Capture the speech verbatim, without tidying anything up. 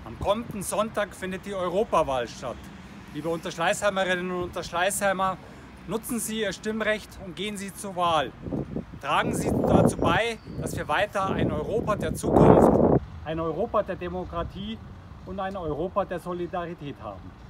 Am kommenden Sonntag findet die Europawahl statt. Liebe Unterschleißheimerinnen und Unterschleißheimer, nutzen Sie Ihr Stimmrecht und gehen Sie zur Wahl. Tragen Sie dazu bei, dass wir weiter ein Europa der Zukunft, ein Europa der Demokratie und ein Europa der Solidarität haben.